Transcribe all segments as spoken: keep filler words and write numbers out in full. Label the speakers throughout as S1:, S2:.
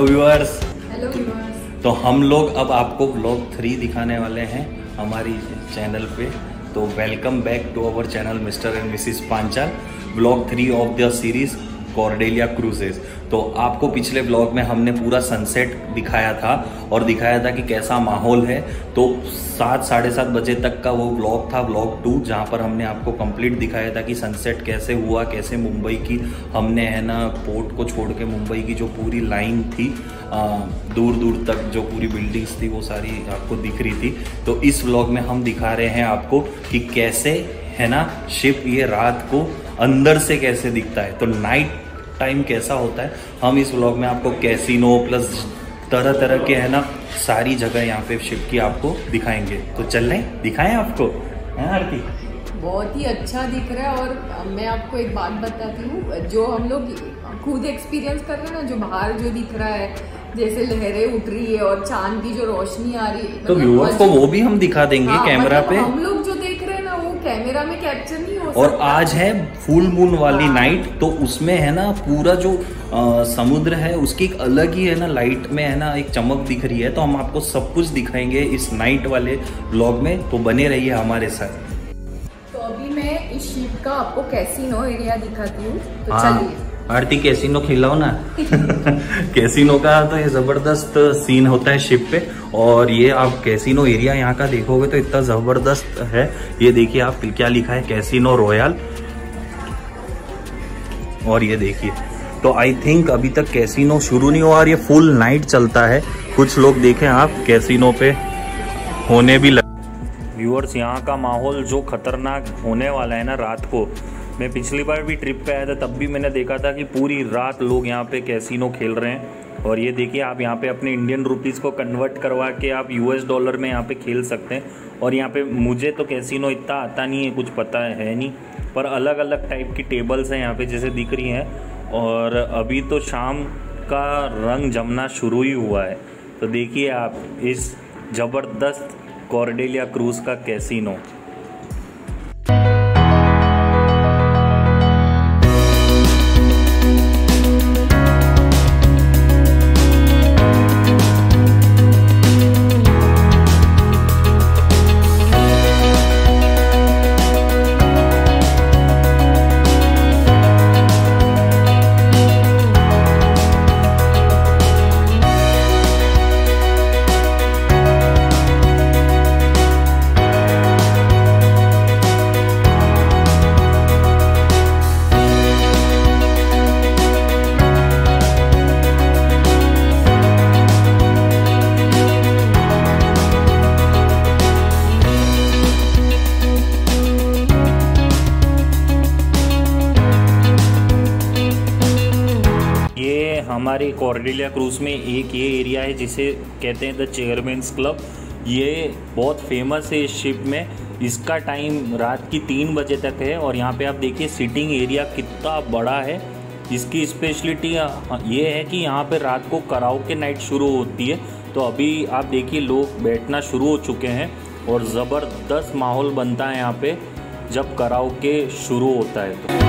S1: Hello viewers.
S2: Hello viewers.
S1: तो हम लोग अब आपको व्लॉग थ्री दिखाने वाले हैं हमारी चैनल पे। तो welcome back to our channel mister and Mrs Panchal, vlog three of the series Cordelia cruises. तो आपको पिछले व्लॉग में हमने पूरा सनसेट दिखाया था और दिखाया था कि कैसा माहौल है। तो सात साढ़े सात बजे तक का वो व्लॉग था, व्लॉग टू, जहाँ पर हमने आपको कंप्लीट दिखाया था कि सनसेट कैसे हुआ, कैसे मुंबई की हमने है ना पोर्ट को छोड़ के मुंबई की जो पूरी लाइन थी आ, दूर दूर तक जो पूरी बिल्डिंग्स थी वो सारी आपको दिख रही थी। तो इस व्लॉग में हम दिखा रहे हैं आपको कि कैसे है ना शिप ये रात को अंदर से कैसे दिखता है, तो नाइट टाइम कैसा होता है। हम इस व्लॉग में आपको कैसीनो प्लस तरह तरह के है ना सारी जगह यहाँ पे शिप की आपको दिखाएंगे। तो चल रहे दिखाएं आपको, है आरती?
S2: बहुत ही अच्छा दिख रहा है। और मैं आपको एक बात बताती हूँ, जो हम लोग खुद एक्सपीरियंस कर रहे हैं ना, जो बाहर जो दिख रहा है जैसे लहरें उठ रही है और चांद की जो रोशनी आ रही है,
S1: तो व्यूअर्स को वो भी हम दिखा देंगे। हाँ, कैमरा
S2: मतलब
S1: पे
S2: हम लोग जो देख रहे हैं ना वो कैमरा में कैप्चर नहीं हो सकता।
S1: और आज है फुल मून वाली हाँ। नाइट, तो उसमें है ना पूरा जो आ, समुद्र है उसकी एक अलग ही है ना लाइट में है ना एक चमक दिख रही है। तो हम आपको सब कुछ दिखाएंगे इस नाइट वाले व्लॉग में, तो बने रहिए हमारे साथ।
S2: तो अभी मैं इस शिप का आपको कैसीनो एरिया दिखाती हूँ, तो
S1: हाँ।
S2: चलिए
S1: आरती कैसीनो खिलाओ ना। कैसीनो का तो ये जबरदस्त सीन होता है शिप पे। और ये आप कैसीनो एरिया यहाँ का देखोगे तो इतना जबरदस्त है। ये देखिए आप क्या लिखा है, कैसीनो रॉयल। और ये देखिए, तो आई थिंक अभी तक कैसीनो शुरू नहीं हुआ और ये फुल नाइट चलता है। कुछ लोग देखें आप कैसीनो पे होने भी लगे। व्यूअर्स, यहाँ का माहौल जो खतरनाक होने वाला है ना रात को, मैं पिछली बार भी ट्रिप पे आया था तब भी मैंने देखा था कि पूरी रात लोग यहाँ पे कैसीनो खेल रहे हैं। और ये देखिए आप यहाँ पे अपने इंडियन रुपीस को कन्वर्ट करवा के आप यूएस डॉलर में यहाँ पे खेल सकते हैं। और यहाँ पे मुझे तो कैसीनो इतना आता नहीं है, कुछ पता है नहीं, पर अलग अलग टाइप की टेबल्स हैं यहाँ पे जैसे दिख रही हैं। और अभी तो शाम का रंग जमना शुरू ही हुआ है। तो देखिए आप इस ज़बरदस्त कॉर्डेलिया क्रूज का कैसीनो। हमारे कॉर्डेलिया क्रूज में एक ये एरिया है जिसे कहते हैं द चेयरमैन्स क्लब। ये बहुत फेमस है इस शिप में। इसका टाइम रात की तीन बजे तक है। और यहाँ पे आप देखिए सिटिंग एरिया कितना बड़ा है। इसकी स्पेशलिटी ये है कि यहाँ पे रात को कराओके नाइट शुरू होती है। तो अभी आप देखिए लोग बैठना शुरू हो चुके हैं और ज़बरदस्त माहौल बनता है यहाँ पे जब कराओके शुरू होता है। तो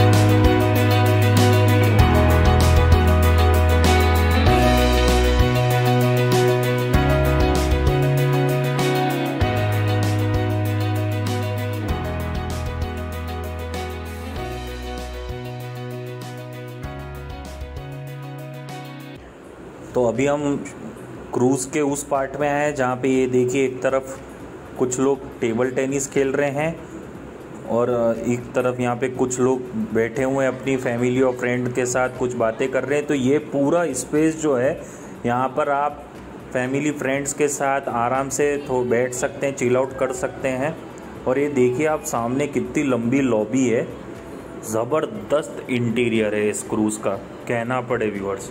S1: तो अभी हम क्रूज़ के उस पार्ट में आए हैं जहाँ पे ये देखिए एक तरफ कुछ लोग टेबल टेनिस खेल रहे हैं और एक तरफ यहाँ पे कुछ लोग बैठे हुए हैं अपनी फैमिली और फ्रेंड के साथ कुछ बातें कर रहे हैं। तो ये पूरा स्पेस जो है यहाँ पर आप फैमिली फ्रेंड्स के साथ आराम से थोड़ा बैठ सकते हैं, चिल आउट कर सकते हैं। और ये देखिए आप सामने कितनी लंबी लॉबी है, ज़बरदस्त इंटीरियर है इस क्रूज़ का, कहना पड़े व्यूअर्स।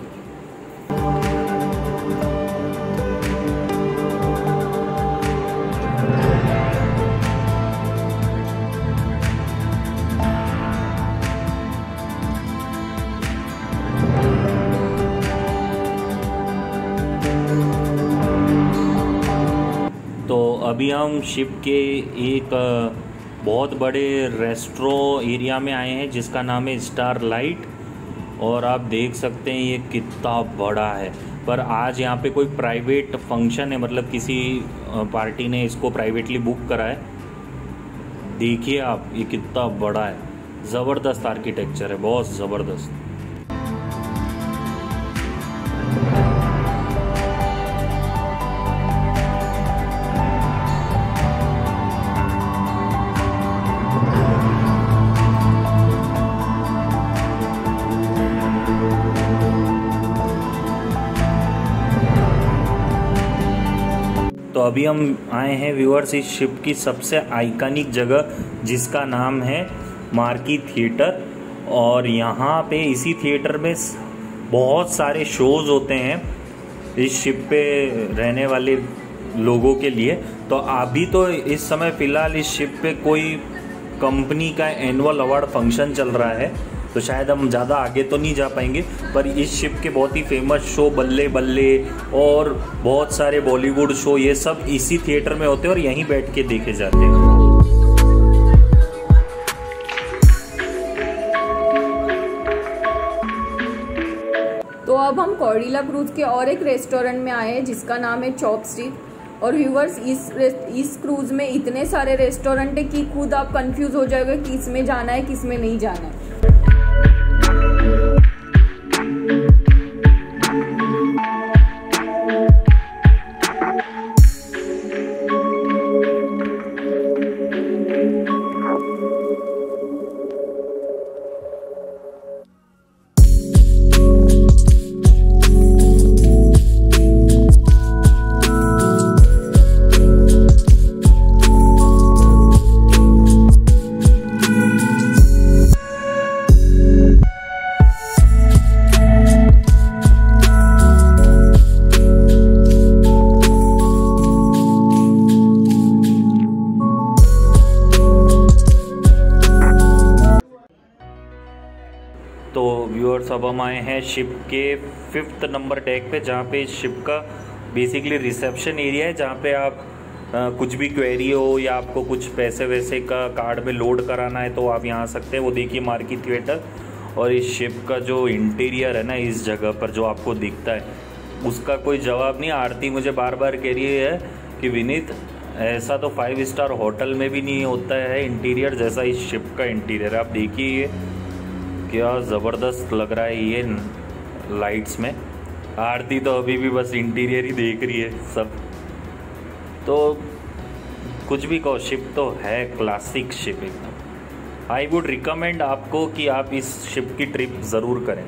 S1: अभी हम शिप के एक बहुत बड़े रेस्ट्रो एरिया में आए हैं जिसका नाम है स्टार लाइट। और आप देख सकते हैं ये कितना बड़ा है। पर आज यहाँ पे कोई प्राइवेट फंक्शन है, मतलब किसी पार्टी ने इसको प्राइवेटली बुक करा है। देखिए आप, ये कितना बड़ा है। ज़बरदस्त आर्किटेक्चर है, बहुत ज़बरदस्त। तो अभी हम आए हैं व्यूअर्स इस शिप की सबसे आइकॉनिक जगह, जिसका नाम है मार्की थिएटर। और यहाँ पे इसी थिएटर में बहुत सारे शोज़ होते हैं इस शिप पे रहने वाले लोगों के लिए। तो अभी तो इस समय फ़िलहाल इस शिप पे कोई कंपनी का एनुअल अवार्ड फंक्शन चल रहा है, तो शायद हम ज़्यादा आगे तो नहीं जा पाएंगे। पर इस शिप के बहुत ही फेमस शो बल्ले बल्ले और बहुत सारे बॉलीवुड शो, ये सब इसी थिएटर में होते हैं और यहीं बैठ के देखे जाते हैं।
S2: तो अब हम कॉर्डिला क्रूज के और एक रेस्टोरेंट में आए हैं जिसका नाम है चॉपस्टिक। और व्यूवर्स, इस इस क्रूज में इतने सारे रेस्टोरेंट है कि खुद आप कंफ्यूज हो जाओगे कि किस में जाना है किस में नहीं जाना है।
S1: तो व्यूअर्स, अब हम आए हैं शिप के फिफ्थ नंबर डेक पे, जहाँ पे शिप का बेसिकली रिसेप्शन एरिया है, जहाँ पे आप आ, कुछ भी क्वेरी हो या आपको कुछ पैसे वैसे का कार्ड में लोड कराना है तो आप यहाँ आ सकते हैं। वो देखिए मार्की थिएटर। और इस शिप का जो इंटीरियर है ना, इस जगह पर जो आपको दिखता है, उसका कोई जवाब नहीं। आरती मुझे बार बार कह रही है कि विनीत, ऐसा तो फाइव स्टार होटल में भी नहीं होता है इंटीरियर जैसा इस शिप का इंटीरियर। आप देखिए ये क्या ज़बरदस्त लग रहा है ये लाइट्स में। आरती तो अभी भी बस इंटीरियर ही देख रही है सब। तो कुछ भी कहो, शिप तो है क्लासिक शिप एकदम। आई वुड रिकमेंड आपको कि आप इस शिप की ट्रिप ज़रूर करें।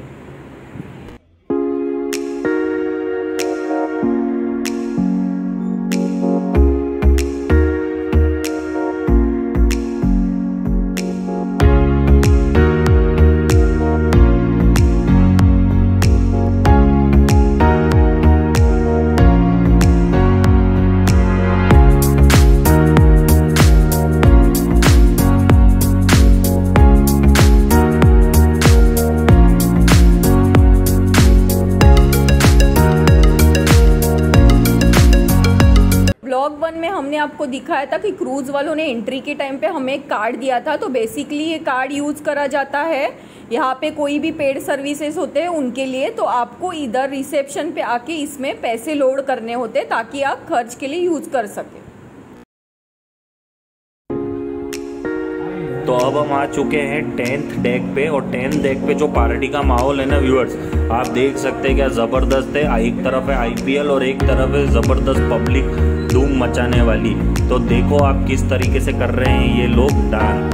S2: ब्लॉग वन में हमने आपको दिखाया था कि क्रूज वालों ने एंट्री के टाइम पे हमें एक कार्ड दिया था। तो बेसिकली ये कार्ड यूज करा जाता है यहाँ पे कोई भी पेड सर्विसेज होते हैं उनके लिए। तो आपको इधर रिसेप्शन पे आके इसमें पैसे लोड करने होते हैं ताकि आप खर्च के लिए यूज कर सके।
S1: तो अब हम आ चुके हैं टेंथ डेक पे। और टेंथ डेक पे जो पार्टी का माहौल है ना व्यूअर्स, आप देख सकते हैं क्या ज़बरदस्त है। एक तरफ है आईपीएल और एक तरफ है ज़बरदस्त पब्लिक धूम मचाने वाली। तो देखो आप किस तरीके से कर रहे हैं ये लोग डांस।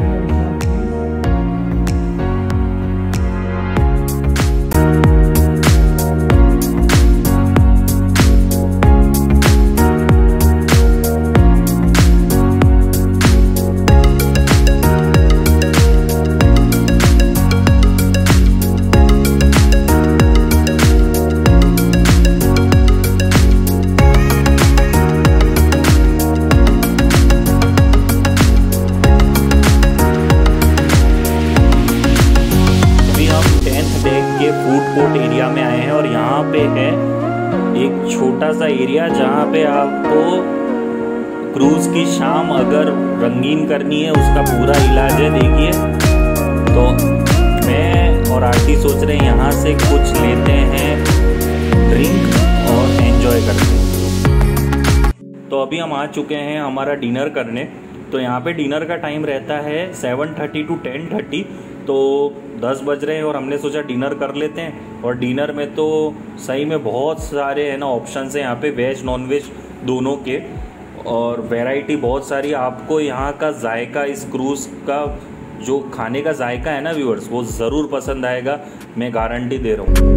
S1: फूड कोर्ट एरिया में आए हैं और यहाँ पे है एक छोटा सा एरिया जहाँ पे आपको क्रूज की शाम अगर रंगीन करनी है उसका पूरा इलाज है। देखिए, तो मैं और आरती सोच रहे हैं यहाँ से कुछ लेते हैं ड्रिंक और एंजॉय करते हैं। तो अभी हम आ चुके हैं हमारा डिनर करने। तो यहाँ पे डिनर का टाइम रहता है seven thirty to ten thirty, तो दस बज रहे हैं और हमने सोचा डिनर कर लेते हैं। और डिनर में तो सही में बहुत सारे है ना ऑप्शंस हैं यहाँ पे, वेज नॉन वेज दोनों के, और वैरायटी बहुत सारी। आपको यहाँ का जायका, इस क्रूज़ का जो खाने का जायका है ना व्यूअर्स, वो ज़रूर पसंद आएगा, मैं गारंटी दे रहा हूँ।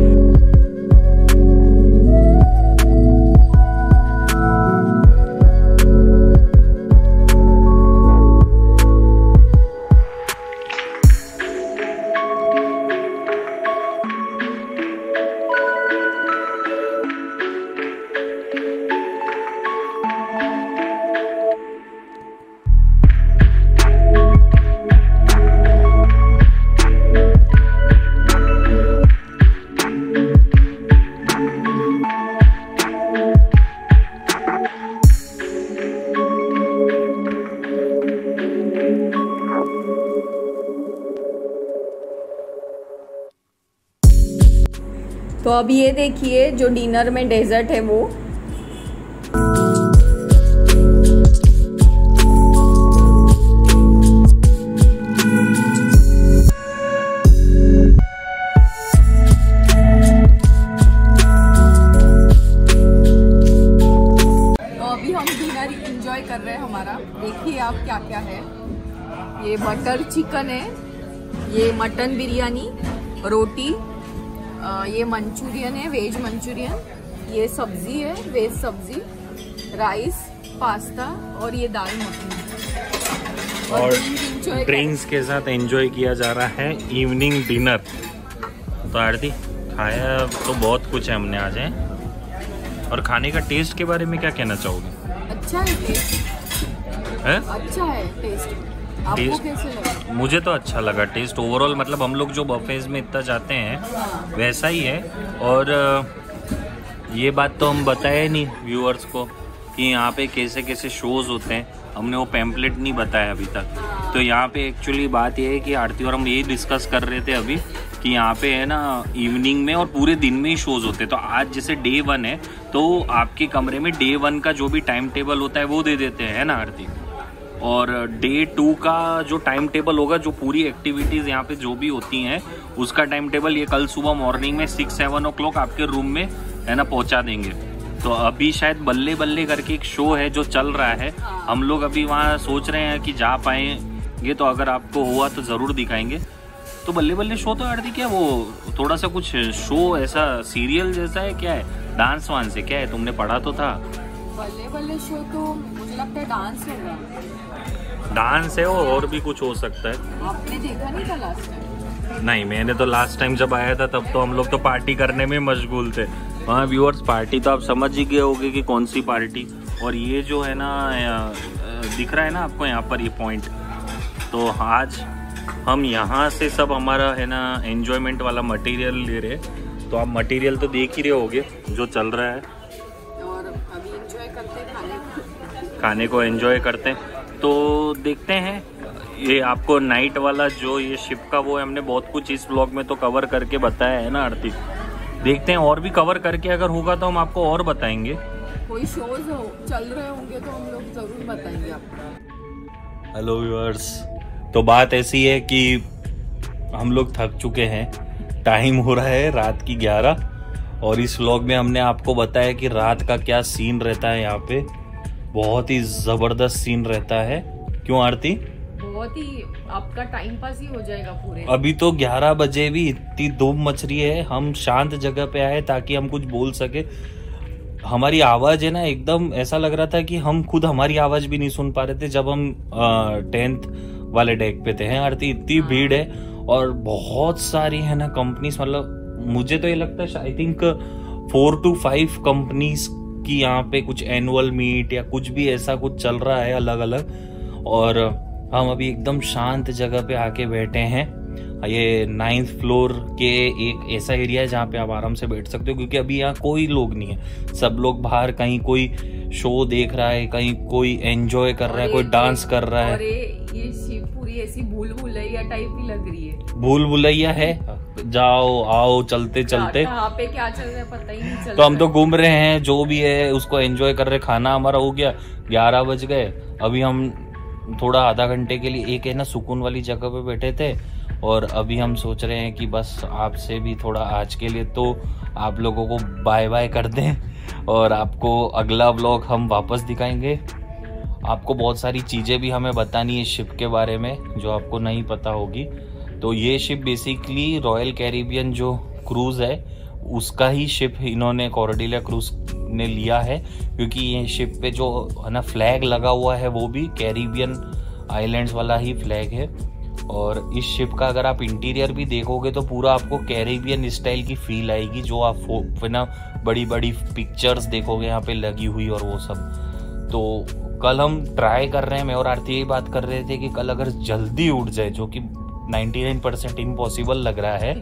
S2: तो अब ये देखिए जो डिनर में डेजर्ट है वो तो अभी हम डिनर एंजॉय कर रहे हैं हमारा। देखिए आप क्या क्या है। ये बटर चिकन है, ये मटन बिरयानी, रोटी, ये मंचूरियन है, वेज मंचूरियन, ये सब्जी है, वेज सब्जी, राइस, पास्ता और ये दाल मखनी।
S1: और, और ड्रिंक्स के साथ एंजॉय किया जा रहा है इवनिंग डिनर। तो आरती खाया तो बहुत कुछ है हमने आज है। और खाने का टेस्ट के बारे में क्या कहना चाहोगे?
S2: अच्छा है टेस्ट
S1: है?
S2: अच्छा है टेस्ट। आपको कैसे लगा?
S1: मुझे तो अच्छा लगा टेस्ट ओवरऑल। मतलब हम लोग जो बफेज में इतना जाते हैं वैसा ही है। और ये बात तो हम बताए नहीं व्यूअर्स को कि यहाँ पे कैसे कैसे शोज होते हैं, हमने वो पैम्पलेट नहीं बताया अभी तक। तो यहाँ पे एक्चुअली बात ये है कि आरती और हम यही डिस्कस कर रहे थे अभी कि यहाँ पे है ना इवनिंग में और पूरे दिन में ही शोज होते हैं। तो आज जैसे डे वन है तो आपके कमरे में डे वन का जो भी टाइम टेबल होता है वो दे देते हैं, है ना आरती? और डे टू का जो टाइम टेबल होगा, जो पूरी एक्टिविटीज़ यहाँ पे जो भी होती हैं उसका टाइम टेबल ये कल सुबह मॉर्निंग में सिक्स सेवन ओ क्लॉक आपके रूम में है ना पहुँचा देंगे। तो अभी शायद बल्ले बल्ले करके एक शो है जो चल रहा है, हम लोग अभी वहाँ सोच रहे हैं कि जा पाएंगे, तो अगर आपको हुआ तो ज़रूर दिखाएंगे। तो बल्ले बल्ले शो तो आरती क्या वो थोड़ा सा कुछ शो ऐसा सीरियल जैसा है, क्या है, डांस वांस है, क्या है? तुमने पढ़ा तो था।
S2: बल्ले बल्ले शो तो मुझे लगता है डांस होगा।
S1: डांस है और भी कुछ हो सकता है।
S2: आपने देखा नहीं था लास्ट टाइम?
S1: नहीं, मैंने तो लास्ट टाइम जब आया था तब तो हम लोग तो पार्टी करने में मशगूल थे। हाँ व्यूअर्स, पार्टी तो आप समझ ही गए होंगे कि कौन सी पार्टी। और ये जो है ना दिख रहा है ना आपको यहाँ पर ये पॉइंट, तो आज हम यहाँ से सब हमारा है ना एंजॉयमेंट वाला मटेरियल ले रहे हैं। तो आप मटेरियल तो देख ही रहे होगे जो चल रहा है,
S2: और अभी एंजॉय करते हैं खाने
S1: खाने को एंजॉय करते हैं। तो देखते हैं ये आपको नाइट वाला जो ये शिप का वो है, हमने बहुत कुछ इस ब्लॉग में तो कवर करके बताया है ना आरती। देखते हैं और भी कवर करके अगर होगा तो हम आपको और बताएंगे।
S2: कोई शोज हो चल रहे होंगे तो हम लोग जरूर बताएंगे आपको।
S1: हेलो व्यूअर्स, तो बात ऐसी है कि हम लोग थक चुके हैं, टाइम हो रहा है रात की ग्यारह, और इस व्लॉग में हमने आपको बताया कि रात का क्या सीन रहता है यहाँ पे। बहुत ही जबरदस्त सीन रहता है। क्यों आरती?
S2: बहुत ही आपका टाइम पास ही हो जाएगा पूरे।
S1: अभी तो ग्यारह बजे भी इतनी धूप मच रही है, हम शांत जगह पे आए ताकि हम कुछ बोल सके। हमारी आवाज है ना एकदम ऐसा लग रहा था कि हम खुद हमारी आवाज भी नहीं सुन पा रहे थे जब हम टेंथ वाले डेक पे थे। हैं आरती, इतनी भीड़ है और बहुत सारी है ना कंपनीज, मतलब मुझे तो ये लगता है I think four to five companies की यहाँ पे कुछ एनुअल मीट या कुछ भी ऐसा कुछ चल रहा है अलग अलग। और हम अभी एकदम शांत जगह पे आके बैठे हैं। ये नाइन्थ फ्लोर के एक ऐसा एरिया है जहाँ पे आप आराम से बैठ सकते हो, क्योंकि अभी यहाँ कोई लोग नहीं है, सब लोग बाहर कहीं कोई शो देख रहा है, कहीं कोई एंजॉय कर रहा है, कोई डांस कर रहा है।
S2: और ये ये पूरी ऐसी भूल भुलैया टाइप की लग रही है।
S1: भूल भुलैया है, जाओ आओ चलते चलते
S2: कहाँ पे क्या चल रहा है पता ही नहीं चल।
S1: तो हम तो घूम रहे हैं, जो भी है उसको एंजॉय कर रहे। खाना हमारा हो गया, ग्यारह बज गए। अभी हम थोड़ा आधा घंटे के लिए एक है ना सुकून वाली जगह पे बैठे थे, और अभी हम सोच रहे हैं कि बस आपसे भी थोड़ा आज के लिए तो आप लोगों को बाय बाय कर दें, और आपको अगला व्लॉग हम वापस दिखाएंगे। आपको बहुत सारी चीज़ें भी हमें बतानी है शिप के बारे में जो आपको नहीं पता होगी। तो ये शिप बेसिकली रॉयल कैरिबियन जो क्रूज़ है उसका ही शिप इन्होंने कॉर्डेलिया क्रूज ने लिया है, क्योंकि ये शिप पे जो है ना फ्लैग लगा हुआ है वो भी कैरिबियन आइलैंड्स वाला ही फ्लैग है। और इस शिप का अगर आप इंटीरियर भी देखोगे तो पूरा आपको कैरिबियन स्टाइल की फील आएगी, जो आप ना बड़ी बड़ी पिक्चर्स देखोगे यहाँ पे लगी हुई और वो सब। तो कल हम ट्राई कर रहे हैं, मैं और आरती यही बात कर रहे थे कि कल अगर जल्दी उठ जाए, जो कि निन्यानवे परसेंट इम्पॉसिबल लग रहा है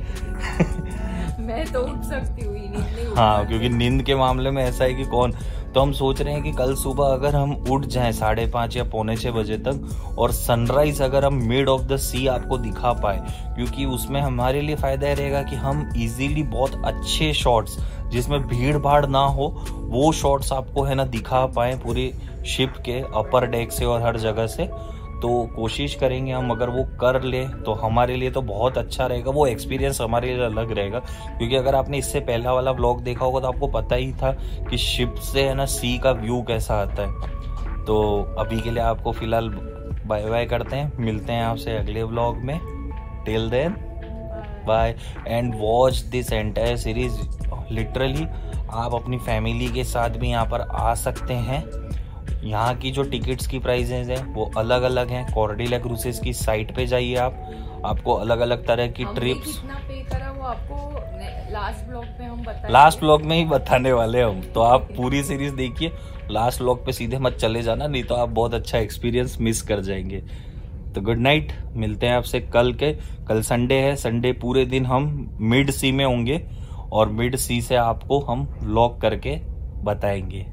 S2: मैं तो उठ सकती हूँ नींद नहीं उठ
S1: हाँ, क्योंकि नींद के मामले में ऐसा है कि कौन, तो हम सोच रहे हैं कि कल सुबह अगर हम उठ जाएं साढ़े पाँच या पौने छः बजे तक, और सनराइज अगर हम मिड ऑफ द सी आपको दिखा पाए, क्योंकि उसमें हमारे लिए फ़ायदा ये रहेगा कि हम इजीली बहुत अच्छे शॉट्स जिसमें भीड़ भाड़ ना हो वो शॉट्स आपको है ना दिखा पाएँ पूरी शिप के अपर डेक से और हर जगह से। तो कोशिश करेंगे हम, अगर वो कर ले तो हमारे लिए तो बहुत अच्छा रहेगा, वो एक्सपीरियंस हमारे लिए अलग रहेगा। क्योंकि अगर आपने इससे पहला वाला व्लॉग देखा होगा तो आपको पता ही था कि शिप से है ना सी का व्यू कैसा आता है। तो अभी के लिए आपको फिलहाल बाय बाय करते हैं, मिलते हैं आपसे अगले व्लॉग में। Till then bye and watch this entire series. Literally आप अपनी फैमिली के साथ भी यहाँ पर आ सकते हैं। यहाँ की जो टिकट्स की प्राइसेस हैं वो अलग अलग हैं। कॉर्डेलिया क्रूजेस की साइट पे जाइए आप, आपको अलग अलग तरह की ट्रिप्स,
S2: कितना पे करा वो आपको लास्ट ब्लॉग में हम बताएंगे।
S1: लास्ट ब्लॉग में ही बताने वाले हम, तो आप पूरी सीरीज देखिए, लास्ट ब्लॉग पे सीधे मत चले जाना, नहीं तो आप बहुत अच्छा एक्सपीरियंस मिस कर जाएंगे। तो गुड नाइट, मिलते हैं आपसे कल के। कल संडे है, संडे पूरे दिन हम मिड सी में होंगे और मिड सी से आपको हम व्लॉग करके बताएंगे।